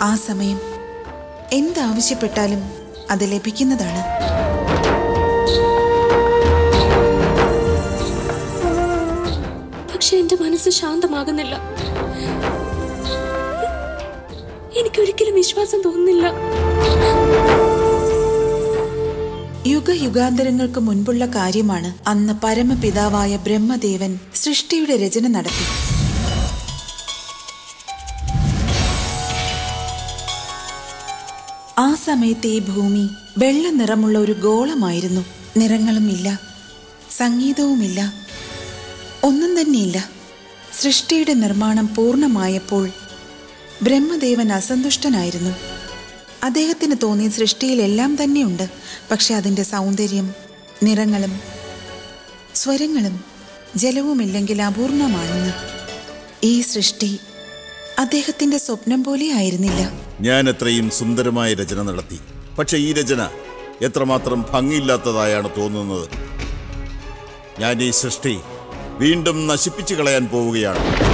ആ സമയം എന്താവശ്യപ്പെട്ടാലും അത് ലഭിക്കുന്നതാണ്. പക്ഷെ എന്റെ മനസ്സ് ശാന്തമാകുന്നില്ല. എനിക്കൊരിക്കലും വിശ്വാസം തോന്നുന്നില്ല. യുഗയുഗാന്തരങ്ങൾക്ക് മുൻപുള്ള കാര്യമാണ്. അന്ന് പരമപിതാവായ ബ്രഹ്മദേവൻ സൃഷ്ടിയുടെ രചന നടത്തി. ആ സമയത്ത് ഈ ഭൂമി വെള്ള നിറമുള്ള ഒരു ഗോളമായിരുന്നു. നിറങ്ങളുമില്ല, സംഗീതവുമില്ല, ഒന്നും തന്നെയില്ല. സൃഷ്ടിയുടെ നിർമ്മാണം പൂർണ്ണമായപ്പോൾ ബ്രഹ്മദേവൻ അസന്തുഷ്ടനായിരുന്നു. അദ്ദേഹത്തിന് തോന്നി സൃഷ്ടിയിലെല്ലാം തന്നെയുണ്ട്, പക്ഷെ അതിൻ്റെ സൗന്ദര്യം, നിറങ്ങളും സ്വരങ്ങളും ജലവുമില്ലെങ്കിൽ അപൂർണമാണെന്ന്. ഈ സൃഷ്ടി അദ്ദേഹത്തിന്റെ സ്വപ്നം പോലെ ആയിരുന്നില്ല. ഞാൻ എത്രയും സുന്ദരമായ രചന നടത്തി, പക്ഷെ ഈ രചന എത്രമാത്രം ഭംഗിയില്ലാത്തതായാണ് തോന്നുന്നത്. ഞാൻ ഈ സൃഷ്ടി വീണ്ടും നശിപ്പിച്ചു കളയാൻ പോവുകയാണ്.